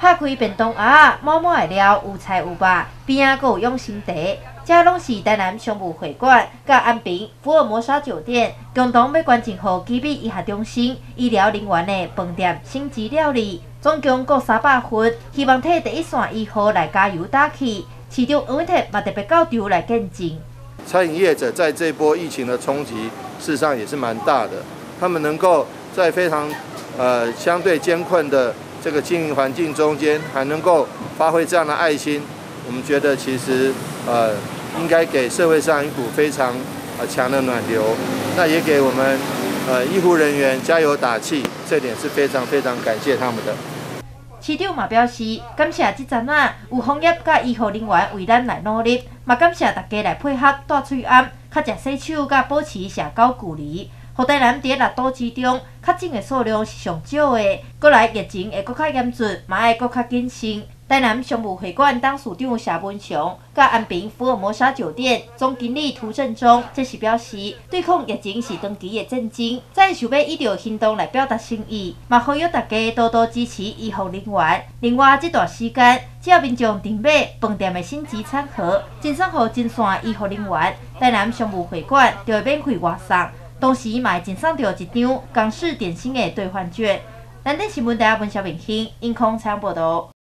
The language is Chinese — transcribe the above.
拍开便当盒，满满的料，有菜有肉，边仔阁有养生茶。这拢是台南商务会馆甲安平福尔摩沙酒店共同要捐赠予基比医学中心医疗人员的饭店升级料理，总共各300份，希望替第一线医护来加油打气。市长黄伟哲嘛特别到场来见证。 餐饮业者在这波疫情的冲击，事实上也是蛮大的。他们能够在非常相对艰困的这个经营环境中间，还能够发挥这样的爱心，我们觉得其实应该给社会上一股非常强的暖流，那也给我们医护人员加油打气，这点是非常非常感谢他们的。 市长嘛表示，感谢这阵啊有防疫甲医护人员为咱来努力，嘛感谢大家来配合戴喙安，较常洗手甲保持社交距离。予台南伫6都之中，确诊的数量是上少的，过来疫情会搁较严峻，嘛爱搁较谨慎。台南商务会馆董事长谢文祥，甲安平福尔摩沙酒店总经理涂振中，这是表示对抗疫情是长期的战争，再想要以着行动来表达心意，嘛呼吁大家多多支持医护人员。另外，这段时间只要民众订买饭店的升级餐盒，赠送予前线医护人员，台南商务会馆就会免费外送。同时，嘛会赠送到1张港式点心的兑换券。南电新闻台文小明兴，因空采报道。